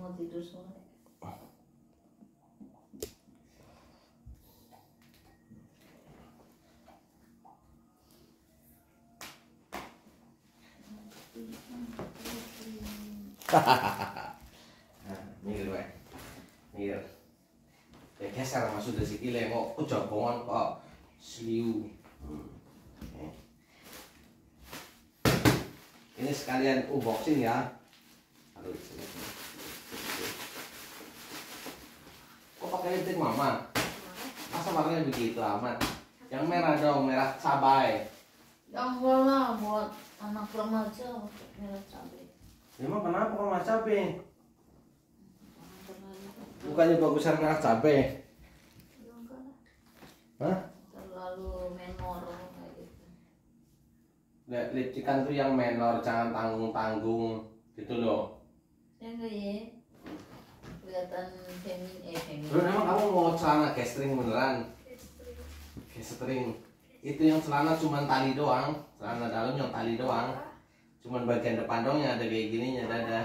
mau tidur sore. Nah, mikir wae. Mikir. Ya geser maksudnya si kile kok kejagongan kok sliu. Ini sekalian unboxing ya. Aduh, sini. Kok pakai lipstick mama? Masa warnanya begitu amat? Yang merah dong, merah cabai. Yang bola buat anak remaja untuk merah cabai. Emang kenapa kok merah cabai? Bukannya bagusan merah cabai? Hah? Terlalu menor kayak gitu. Lipstikan tuh yang menor, jangan tanggung-tanggung gitu loh. Ya enggak ya? Kelihatan feminin. Bro, emang kamu mau celana gestring beneran? Gestring. Itu yang celana cuma tali doang, celana dalam yang tali doang. Cuman bagian depan doang yang ada kayak gininya, dada.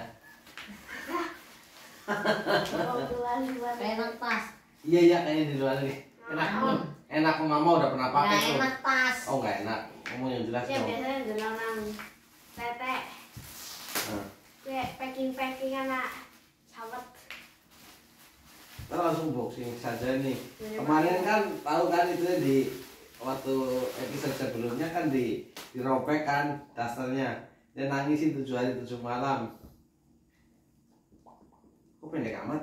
Kayak enak tas. Iya iya kayaknya di luar nih. Enak. Enak mama udah pernah pakai Nggak tuh. enak tas. Oh nggak enak. Kamu yang jelas Ya dong. biasanya jalanan tete. Nah, Kayak packing anak sahabat. kita langsung boxing saja nih. Kemarin kan tahu kan itu di waktu episode sebelumnya kan dirobek kan dasternya. Dia nangis 7 hari 7 malam. Kok pendek amat?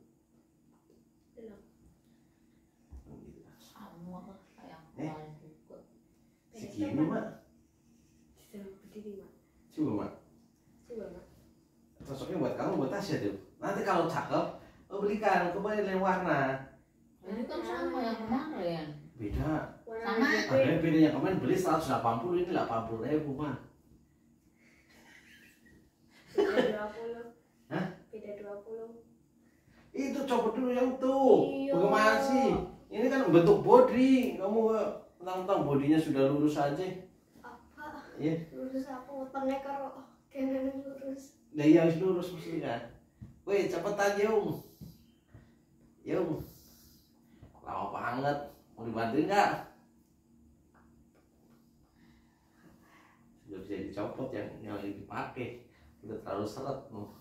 Sama kayak kemarin juga. Segini mak. Berdiri mak. Coba mak. Coba mak. Cocoknya buat kamu buat Tasya tuh. Nanti kalau cakep, belikan. Kembali lain warna. Ini kan sama yang kemarin. Beda. Sama. Ada beda yang kemarin beli 180 ini 80.000 mah. Beda 20. Hah? Beda 20. Itu copot dulu yang tuh. Iya. Bagaimana sih? Ini kan bentuk body. Kamu tentang bodinya sudah lurus aja. Apa? Iya. Lurus apa? Utangnya karo kanan lurus. Nah, iya harus lurus maksudnya. Woi, cepetan Yung. Yung. Lama banget. Mau dibantuin nggak? Sudah bisa dicopot yang lagi dipakai. Udah terlalu seret.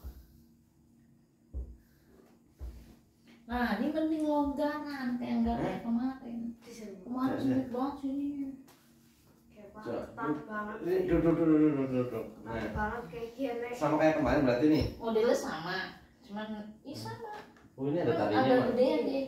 Nah, ini mending longgaran kayak enggak kayak kemarin. Kemarin sempit banget sini. Kayak Coba. banget banget. Ini duduk. Banget Nah, banget kayak gini. sama kayak kemarin berarti nih. Modelnya sama, cuman ini sama. Oh ini ada Cuman talinya agak Mak. gede deh.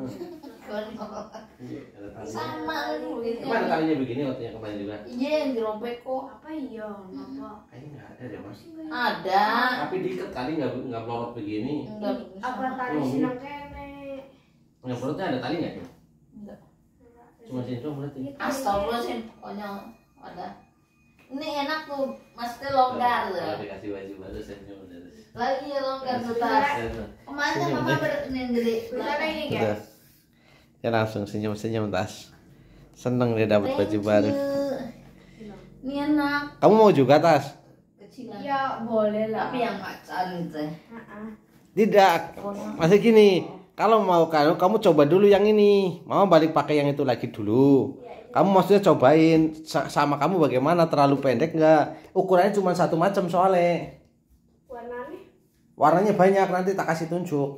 Iya, ada talinya. Sama lu gitu. Emang ada talinya begini waktu yang kemarin juga? Iya, yang dirobek kok. Apa iya? Apa? Kayaknya nggak ada deh mas. Ada. Tapi diikat kali nggak melorot begini. Enggak Apa sama. tadi Oh, sinang kene? Yang perutnya ada tali nggak? Enggak. Cuma sini doang berarti. Astagfirullahaladzim, pokoknya ada. Ini enak tuh, maksudnya longgar Kalau loh. dikasih baju baru senyum terus. Lagi ya longgar tuh tas. Kemarin kan mama berenang gede. Bener ini kan? Udah. Ya langsung senyum Tas. Seneng dia dapat baju Thank baru. you. Ini enak. Kamu mau juga Tas? Kecilan. Ya boleh lah. Tapi yang macan gitu. Heeh. Tidak. Masih gini. Kalau mau kamu coba dulu yang ini. Mama balik pakai yang itu lagi dulu. Kamu maksudnya cobain sama kamu bagaimana, terlalu pendek nggak? Ukurannya cuma satu macam soalnya. Warnanya? Warnanya banyak, nanti tak kasih tunjuk.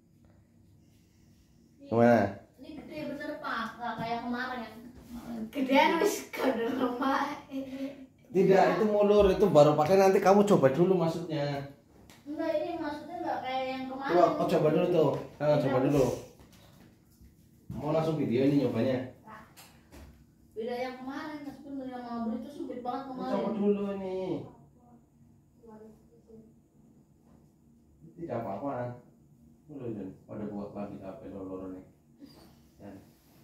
Gimana? Ini gede bener Pak, nggak kayak kemarin. Gedean wis kado rumah. Tidak, itu mulur, itu baru pakai, nanti kamu coba dulu maksudnya. Enggak, ini maksudnya nggak kayak yang kemarin. Coba, kau coba dulu tuh. Nah, coba dulu. Mau langsung video ini nyobanya. Beda yang kemarin, sebenarnya yang mau beli itu sempit banget kemarin. Coba dulu nih. Tidak apa-apa. Udah, pada buat lagi HP loro nih. Ya.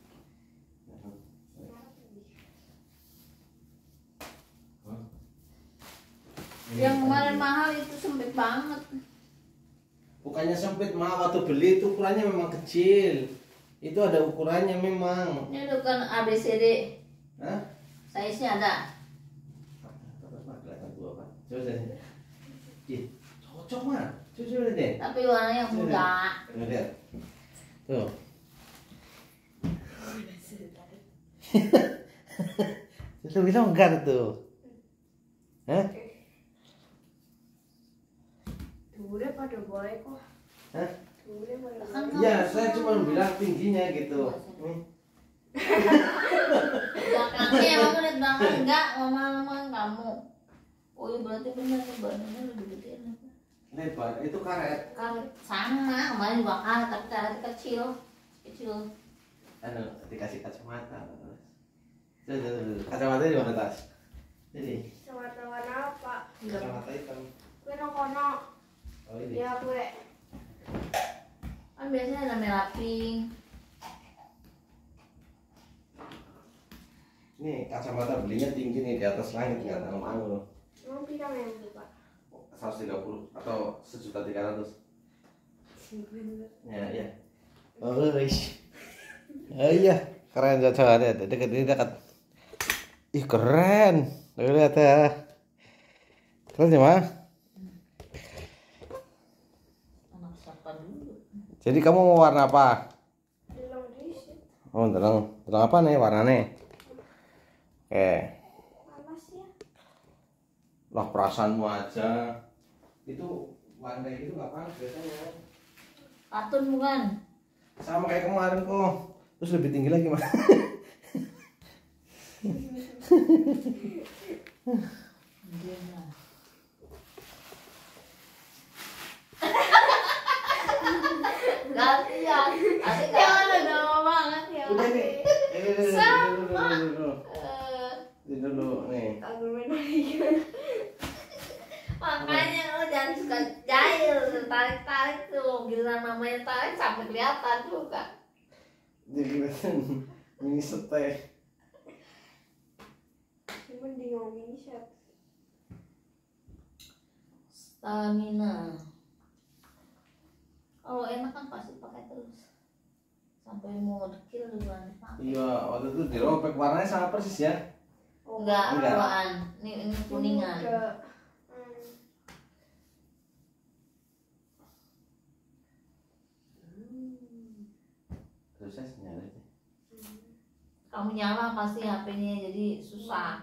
Yang kemarin mahal itu sempit banget. Bukannya sempit mah, waktu beli itu ukurannya memang kecil. Itu ada ukurannya memang. Ini bukan ABCD. Hah? Size-nya ada. Terus mah kelihatan tua kan. Coba sini. Ih, cocok cocok mah. Coba deh. Tapi warnanya muda. Lihat. Tuh. Itu bilang enggak tuh. Hah? Dure pada boleh kok. Hah? Dure pada Kan boleh. Iya, saya cuma bilang tingginya gitu. Belakangnya emang lihat belakang enggak, mama kamu. Oh iya berarti benar nih badannya lebih gede. Lebar, itu karet. Karet sama, kemarin juga karet tapi karetnya kecil. Anu, dikasih kacamata. Tuh. Kacamata di mana tas? Jadi, Warna-warna apa? kacamata hitam. Gue kono. Oh ini. Ya gue. Kan biasanya ada merah pink. Ini kacamata belinya tinggi nih di atas langit nggak tahu kamu. Emang pita yang buka? 130 atau 1.300.000. Ya. Oh, iya, keren coba lihat dekat ini dekat. Ih keren, lihat ya. Keren ya mah. Anak siapa dulu? Jadi kamu mau warna apa? Belum diisi. Oh terang apa nih warnanya? Oke. Panas ya. Lah perasaanmu aja. Itu warna itu nggak panas biasanya. Katun bukan? Sama kayak kemarin kok. Terus lebih tinggi lagi mah. Gantian. Tadi jangan ada lama banget ya. Udah nih. Ini dulu nih. Kagak main lagi. Makanya lo jangan suka jahil, tarik-tarik tuh. Giliran mamanya tarik sampai kelihatan juga. Jadi mini seteh. Cuman di ngomongin shot. Stamina. Kalau enak kan pasti pakai terus. Sampai mau dekil juga dipakai. Iya, waktu itu dirobek warnanya sama persis ya. Enggak, Enggak. duaan. Ini kuningan. Terus saya nyala aja. Kamu nyala pasti HP-nya jadi susah.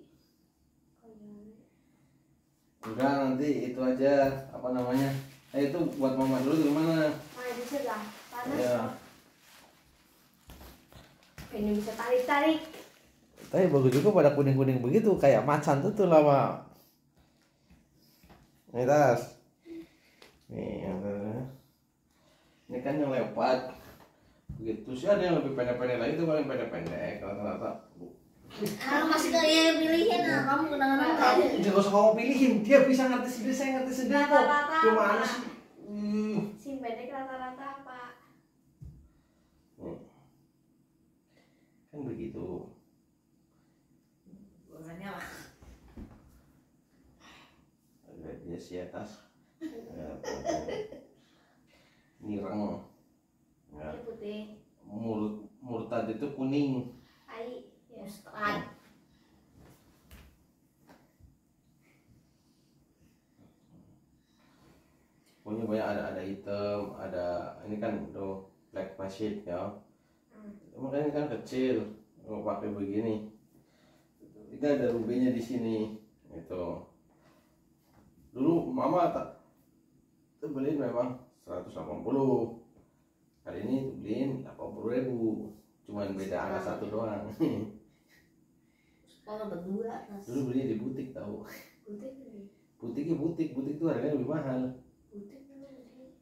Udah nanti itu aja apa namanya? Itu buat mama dulu di mana? Mana bisa lah. Panas. Iya. Ini bisa tarik-tarik. Tapi bagus juga pada kuning-kuning begitu kayak macan tuh lama. Ini tas. Nih, ini kan yang leopard. Begitu sih ada yang lebih pendek-pendek lagi tuh paling pendek-pendek rata-rata. Kalau masih kayak pilihin, nah kamu kenangan Kamu jangan usah kamu pilihin, dia bisa ngerti sendiri, saya ngerti sendiri kok. Rata-rata Gimana apa? sih? Si pendek rata-rata apa? Kan begitu. Bukannya lah. Ada dia si atas. Nireng. Ya. Ini putih. Murtad itu kuning. Ai. Ya. Mustahil. Pokoknya banyak ada hitam, ada ini kan tuh black machine ya. Makanya kan kecil, mau pakai begini. Ini ada rubinya di sini, itu. Dulu mama tak beliin memang 180. Kali ini beliin 80.000. Cuman beda angka satu doang. Kalau berdua mas. Dulu belinya di butik tahu. Putih nih. Butik tuh harganya lebih mahal. Putih nih.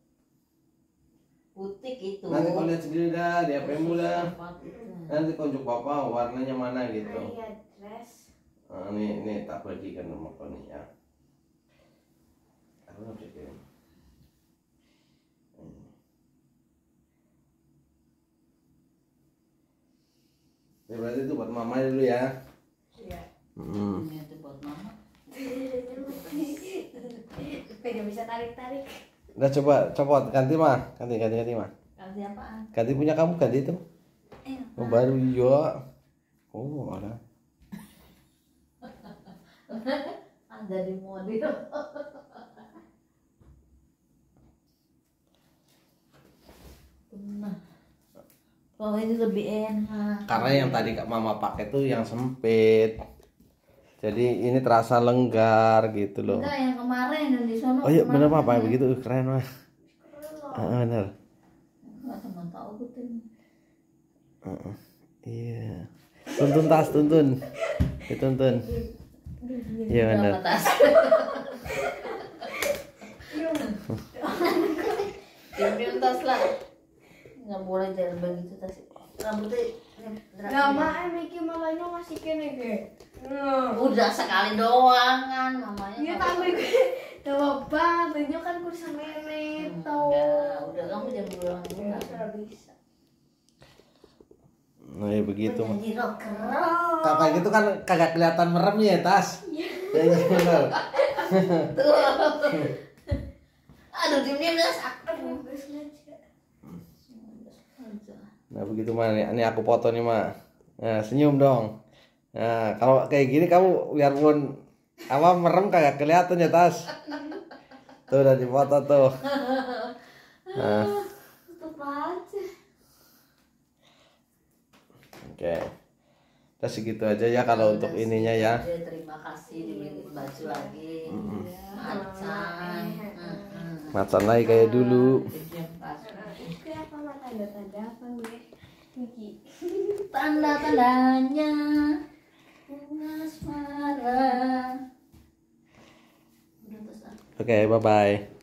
Butik itu. Nanti kau lihat sendiri dah di HP-mu dah. Sepatu. Nanti konjuk papa warnanya mana gitu. Ai ya dress. Nah, ini tak bagikan sama kau nih ya. Aku nggak bisa kirim. Ya, berarti itu buat mama dulu ya. Iya. Ini tuh buat mama. Pengen bisa tarik-tarik. Udah coba copot ganti mah, ganti mah. Ganti apaan? Ganti punya kamu ganti itu. Oh, baru iya. Oh, ada. Ada di mobil. Kalau ini lebih enak. Karena yang tadi Kak Mama pakai tuh yang sempit. Jadi ini terasa lenggar gitu loh. Enggak, yang kemarin yang di sono. Oh iya bener kemarin Pak, begitu keren mah. Bener. Enggak cuma tahu gitu. Iya. Tuntun tas, tuntun. Dituntun. Iya bener. Berapa tas? Diam tas lah. Nggak boleh jalan begitu tas. Rambutnya Gak mah Miki malahnya ngasih kene ge. udah sekali doang kan mamanya. Iya tapi gue tahu banget, itu kan kursa meme tau. Udah kamu jangan berulang juga. Nggak bisa. Nah ya begitu mah. Jadi rocker. Kayak gitu kan kagak kelihatan meremnya ya tas. Iya bener. Tuh. Aduh diam-diam dah sakit. Nggak sengaja. Nah begitu mah ini aku foto nih mah. Nah senyum dong. Nah kalau kayak gini kamu biarpun apa merem kagak kelihatan ya tas. Tuh udah dipoto tuh. Nah. Tetep aja. Oke. Udah segitu aja ya kalau untuk ininya ya. Terima kasih dibeliin baju lagi. Macan. Macan lagi kayak dulu. Itu apa mah tanda-tanda apa gue? Miki. Tanda-tandanya bunga asmara. Udah terus. Oke, bye bye.